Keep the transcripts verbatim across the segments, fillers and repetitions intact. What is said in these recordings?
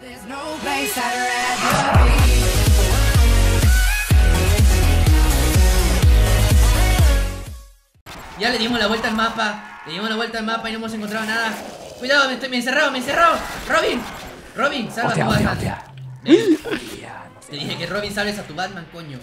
Ya le dimos la vuelta al mapa. Le dimos la vuelta al mapa y no hemos encontrado nada. Cuidado, me estoy me he encerrado, me he encerrado. Robin, Robin, salva a tu Batman. Te dije que Robin salves a tu Batman, coño.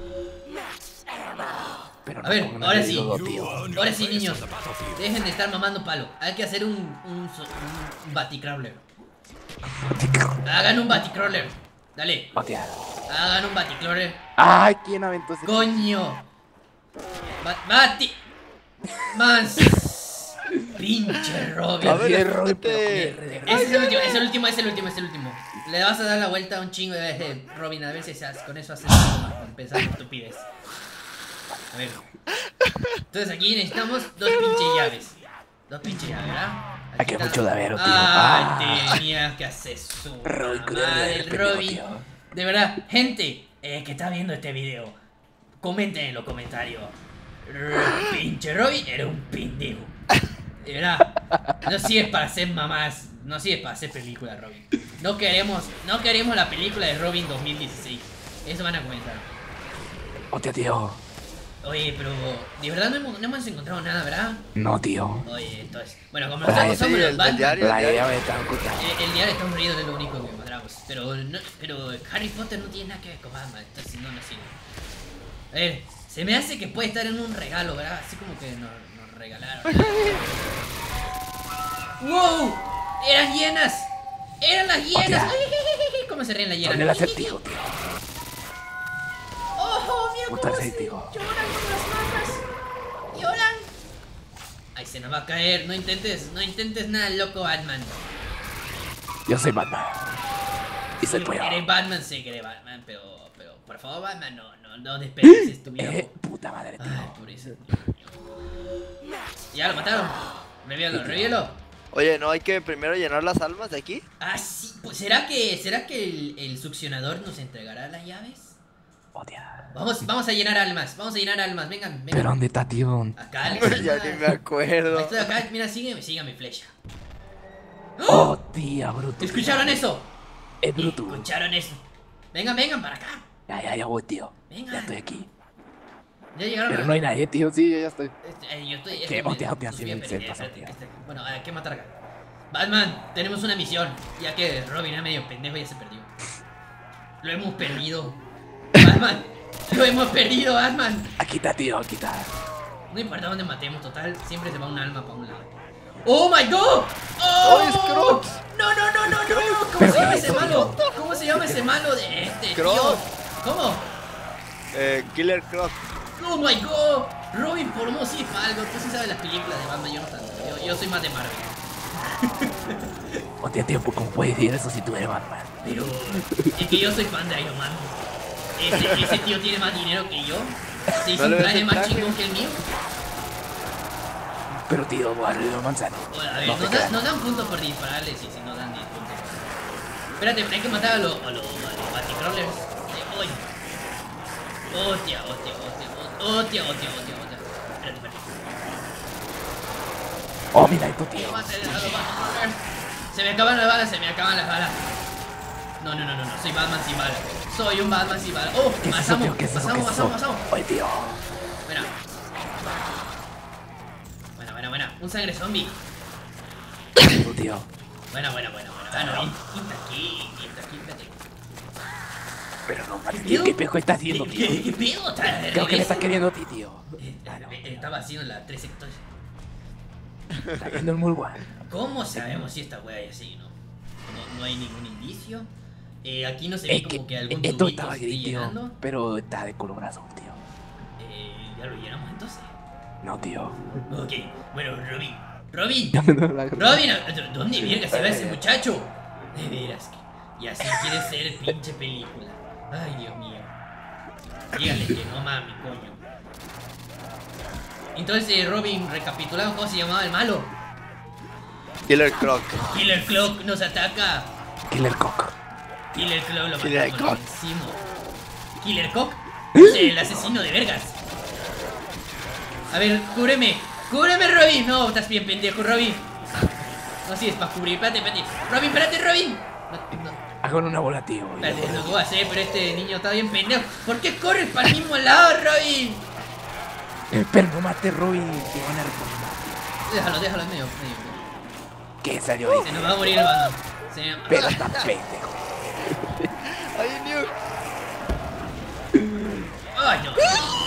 A ver, ahora sí. Ahora sí, niños. Dejen de estar mamando palo. Hay que hacer un, un, un Baticrawler. Hagan un Baticrawler. Dale. Hagan un Baticrawler. Ay, ¿quién aventó ese? Coño. Ba Bati. Más. Pinche Robin. A ver, Robin, este... Ese es el último, es el último, es el último, es el último. Le vas a dar la vuelta a un chingo de veces, Robin, a ver si seas, con eso haces algo más, con pensar en estupidez. A ver. Entonces aquí necesitamos dos pinches llaves. Dos pinches llaves, ¿verdad? Aquí hay mucho llavero, tío. Ay, tenía que hacer su madre, el Robin. De verdad, gente eh, que está viendo este video, comenten en los comentarios. Pinche Robin era un pendejo. De verdad, no sirve para hacer mamás, no sirve para hacer películas, Robin. No queremos, no queremos la película de Robin dos mil dieciséis. Eso van a comentar. Hostia, tío. Oye, pero de verdad no hemos, no hemos encontrado nada, ¿verdad? No, tío. Oye, entonces, bueno, como nosotros somos sí, los el, Batman, el diario, La el diario. llave está oculta. el, el diario está aburrido, es lo único que encontramos. Pero, no, pero Harry Potter no tiene nada que ver con Batman, entonces no nos sirve. A ver, se me hace que puede estar en un regalo, ¿verdad? Así como que nos, nos regalaron. ¡Wow! ¡Eran hienas! ¡Eran las hienas! Hostia. ¡Ay! ¿Cómo se ríen las hienas? Son el acertijo, tío. ¡Oh, mira Puta cómo se acertijo. lloran con las matas! ¡Lloran! ¡Ay, se nos va a caer! No intentes, no intentes nada, loco Batman. Yo soy Batman. Y soy pollo. Eres Batman, sé que eres Batman, pero, pero por favor, Batman, no, no, no desperdicies tu vida. Eh, puta madre, tío. Ay, por eso. Ya lo mataron. Revíelo, revíelo. Oye, ¿no hay que primero llenar las almas de aquí? Ah, sí. Pues, ¿será que, será que el, el succionador nos entregará las llaves? Hostia. Vamos, vamos a llenar almas, vamos a llenar almas, vengan, vengan. ¿Pero dónde está, tío? Acá, le Ya ni me acuerdo. Estoy acá, mira, sígueme, siga mi flecha. Oh, tía, bruto. ¿Escucharon eso? Es bruto. ¿Escucharon eso? Vengan, vengan para acá. Ya, ya, ya voy, tío. Venga. Ya estoy aquí. Ya llegaron. Pero a- no hay nadie, tío. Sí, yo ya estoy. Este, eh, yo estoy. ¿Qué? este, Hostia, me- hostia, subí sí, a sí, perder, pasa, espérate, tío. este, bueno, hay que matar acá. Batman, tenemos una misión. Ya que Robin es medio pendejo y ya se perdió. Lo hemos perdido. Batman, lo hemos perdido, Batman. Aquí está, tío, aquí está. No importa dónde matemos, total, siempre se va un alma para un lado. ¡Oh my god! ¡Oh! ¡Oh, Scrooge! ¡No, no, no, no, no! ¿Cómo se llama ese malo? ¿Cómo se llama ese malo de este, tío? Scrooge. ¿Cómo? Eh, Killer Croc. ¡Oh my god! Robin formó sí para algo. Tú sí sabes las películas de Batman, yo no tanto. Yo, yo soy más de Marvel. Hostia, tío, ¿cómo puedes decir eso si tú eres Batman? Pero es que yo soy fan de Iron Man. Ese, ese tío tiene más dinero que yo. Se hizo ¿No un le ves traje el más traje? chingón que el mío. Pero, tío, barrio manzano. Bueno, a ver, No te nos, da- creas. nos dan puntos por dispararles y si nos dan diez puntos. Espérate, hay que matar a los a los, a los Baticrawlers. Eh, ¡Oye! ¡Hostia, hostia, hostia! ¡Hostia, hostia, hostia, hostia! Espérate, espérate. Oh, mira esto, tío. Mate a los Baticrawlers. Se me acaban las balas, se me acaban las balas. No, no, no, no, no, soy Batman sin balas. Soy un Batman sin balas. ¡Oh! ¿Qué es eso, Pasamos, tío? ¿Qué es eso? pasamos, ¿Qué es eso? pasamos, pasamos. Oye, tío. Buena. Buena, buena, buena. Un sangre zombie. Tú, tío. Buena, buena, buena, buena. Ah, no, quita aquí, quita aquí, espérate. Pero no, vale, tío, ¿qué pejo está haciendo, ¿Qué, tío? qué, qué pedo? ¿Está de Creo que le regreso? estás queriendo a ti, tío. Eh, eh, Estaba haciendo la tres sectores. Está viendo el Mulwan. ¿Cómo sabemos si esta wea es así, no? No, no hay ningún indicio. Eh, aquí no se ve Es que como que algún esto tubito estaba se esté gris, tío. llenando. Pero está de color azul, tío. Eh, ya lo llenamos entonces. No, tío. Ok, bueno, Robin. Robin. Ya me da la Robin, ¿a- ¿dónde verga se va ese muchacho? De veras que. Y así quiere ser pinche película. Ay, Dios mío. Dígale que no mami, coño. Entonces, Robin, recapitulando cómo se llamaba el malo. Killer Croc. Killer Clock nos ataca. Killer Cock. Killer Clock lo Killer matamos, lo Croc. vencimos. Killer Cock es el asesino de vergas. A ver, cúbreme. ¡Cúbreme, Robin! No, estás bien pendejo, Robin. No, sí, es para cubrir. Espérate, espérate. Robin, espérate, Robin. No, no. Hagan una bola, tío. Espérate, es lo que voy a hacer, pero este niño está bien pendejo. ¿Por qué corres para el mismo lado, Robin? El perro mate, Robin. Te van a recordar. Déjalo, déjalo en medio, medio. ¿Qué salió ahí? Se nos va a morir el bando. Se me... Pero está pendejo. ¡Ay, New! ¡Ay, no!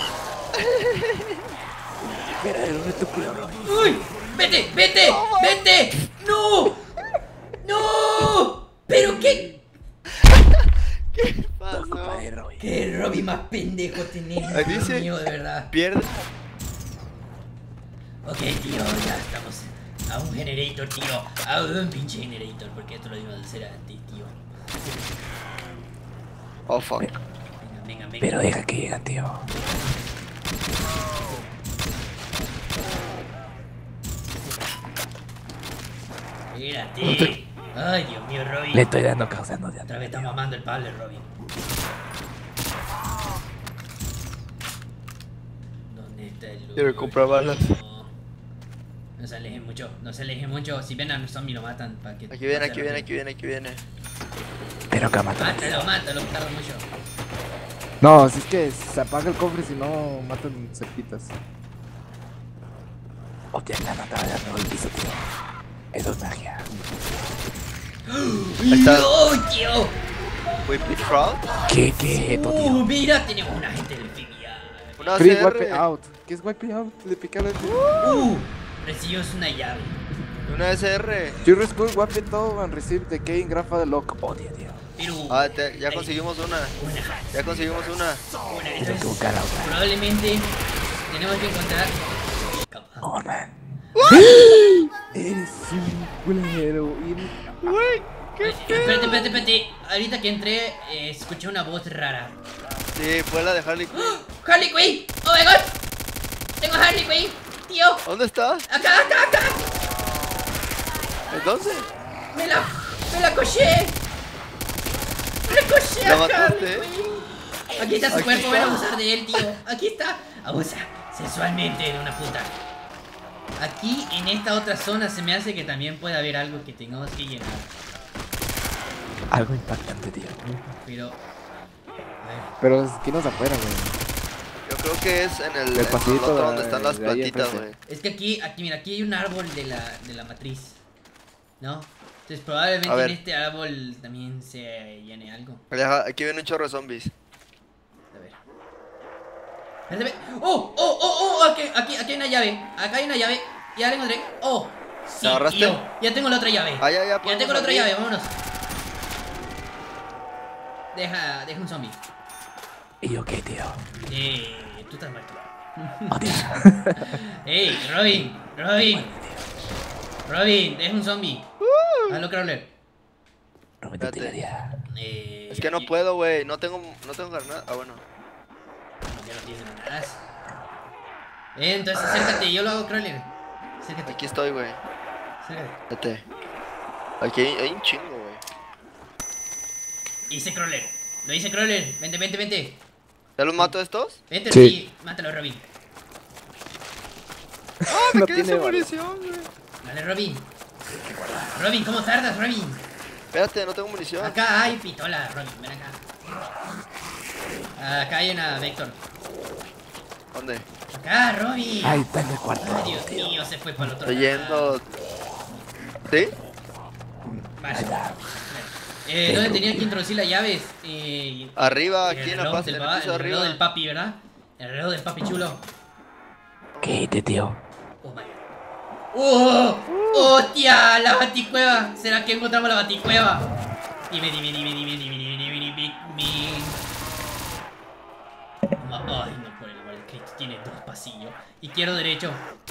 Espera, ¿de dónde tu culo, Robin? ¡Uy! ¡Vete! ¡Vete! ¡Vete! ¡No! ¡No! ¿Pero qué? ¿Qué Todo culpa pasó? de Robin. ¡Qué Robin más pendejo tenés! Ahí Dios dice- mío, de verdad. Pierde. Ok, tío, ya estamos a un generator, tío. A un pinche generator, porque esto lo iba a hacer antes, tío. Oh, fuck. Venga, venga, venga. Pero deja que lleguen, tío. Espérate. Ay, Dios mío, Robin. Le estoy dando causando de Otra vez está mamando el palo, Robin. ¿Dónde está el Quiero lobo? comprar balas. No. No se alejen mucho, no se alejen mucho. Si ven a los zombies lo matan para que. Aquí viene, aquí viene, aquí viene, aquí viene. Pero acá mata. Mátalo, mátalo, tarda mucho. No, si es que se apaga el cofre si no matan cerquitas. Hostia, me han matado de nuevo el piso, tío. Eso es magia. Ahí está. ¡No, tío! Whippy Fraud. ¿Qué, qué, esto, tío? Uh, mira, tenemos una gente del F B I. Una Free C wipe R. out. ¿Qué es wipe out? Le picaron el... Uh, recibimos una llave. Una S R. You school wipe it all and receive the key in Grafa de lock. Odio, tío. Pero. Ah, te- ya ahí, conseguimos una. Una. Ya conseguimos una. Una. Tengo que Entonces, buscar la otra. probablemente tenemos que encontrar. Oh, man. Eres un culero. Y... Güey, qué Espérate, espérate, espérate. Ahorita que entré, eh, escuché una voz rara. Sí, fue la de Harley Quinn. ¡Oh! ¡Harley Quinn! ¡Oh my god! ¡Tengo a Harley Quinn! ¡Tío! ¿Dónde está? ¡Acá, acá, acá! Entonces. ¡Me la. ¡Me la coché! ¡Me la coché! ¿La a mataste? Harley Quinn! Aquí está su Aquí cuerpo, está. ven a abusar de él, tío. Aquí está. Abusa sensualmente de una puta. Aquí en esta otra zona se me hace que también puede haber algo que tengamos que llenar. Algo impactante, tío. Pero. A ver. Pero las esquinas afuera, güey. Yo creo que es en el, El en el pasillito otro de- donde están las de ahí plantitas, enfrente. güey. Es que aquí, aquí, mira, aquí hay un árbol de la, de la matriz. ¿No? Entonces probablemente A ver. en este árbol también se llene algo. Allá- Aquí viene un chorro de zombies. A ver. Espérate, espérate. ¡Oh! ¡Oh! ¡Oh! ¡Oh! Aquí, aquí, aquí hay una llave. Acá hay una llave. Ya la encontré. ¡Oh! Sí, ¿La agarraste? tío. Ya tengo la otra llave. Ah, ya, ya, Ya podemos tengo la otra abrir. llave, vámonos. Deja, deja un zombie. ¿Y yo qué, tío? Eh, tú estás muerto. Oh, tío. ¡Ey! ¡Robin! ¡Robin! ¡Robin! ¡Deja un zombie! Hazlo, Crawler. No me te Espérate. tiraría. Eh, Es que no puedo, güey. No tengo, no tengo granada. Ah, bueno. Ya no tienes granadas. Eh, entonces acércate, yo lo hago, Crawler. Acércate, Aquí estoy, güey. acércate. Vete. Aquí hay, hay un chingo, güey. Hice Crawler. Lo hice Crawler. Vente, vente, vente. ¿Ya los mato a estos? Vente, Sí. sí. Mátalo, Robin. ¡Ah, me No quedé tiene sin balas. munición, güey! Dale, Robin. Robin, ¿cómo tardas, Robin? Espérate, no tengo munición. Acá hay pistola, Robin. Ven acá. Acá hay una Vector. ¿Dónde? Acá, Robin. Ahí está en el cuarto. Ay, Dios mío, se fue para el otro Estoy yendo. ¿Sí? Vaya. Ahí está. Eh, ¿dónde tenía que introducir las llaves? Eh, Arriba, el aquí en la reloj parte del en el pa- piso de el reloj arriba. del papi, ¿verdad? El reloj del papi chulo. ¿Qué, tío? Oh my god. ¡Oh! ¡Hostia! La baticueva. ¿Será que encontramos la baticueva? Dime, dime, dime, dime, dime, dime, dime, dime, dime. Ma- Ay, no, por el igual que tiene dos pasillos. Izquierdo, derecho.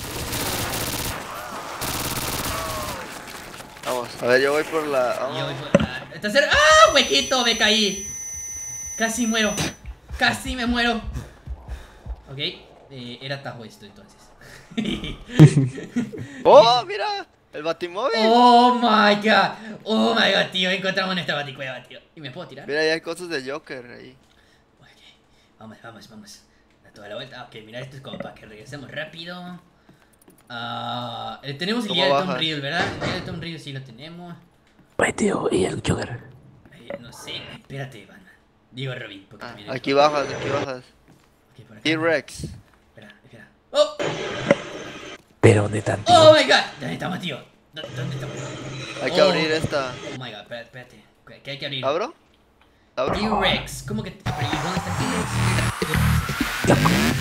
Vamos, a ver, yo voy por la. Y yo voy vamos. por la- Está cerca. ¡Ah! ¡Huequito! Me caí. Casi muero. Casi me muero. Ok. Eh, era tajo esto entonces. ¡Oh, mira! El batimóvil. Oh my god. Oh my god, tío. Encontramos nuestra baticueva, tío. ¿Y me puedo tirar? Mira, ahí hay cosas de Joker ahí. Ok. Vamos, vamos, vamos. Da toda la vuelta. Ok, mira, esto es como para que regresemos rápido. Ah, eh, tenemos el ¿Cómo día de Tom bajas? Riddle, ¿verdad? El día de Tom Riddle sí lo tenemos. Pues, tío, y el Joker. El Eh, no sé. Espérate, Batman. Digo Robin, porque Ah, también aquí bajas, aquí bajas. Ok, por acá. T-Rex. Espera, espera. ¡Oh! Pero de tanto. ¡Oh my god! ¿Dónde estamos, tío? ¿Dó- ¿Dónde estamos? Hay que Oh. abrir esta. Oh my god, espérate, espérate. ¿Qué- ¿Qué hay que abrir? ¿Abro? ¿Abro? T-Rex. ¿Cómo que? ¿Y dónde está T-Rex?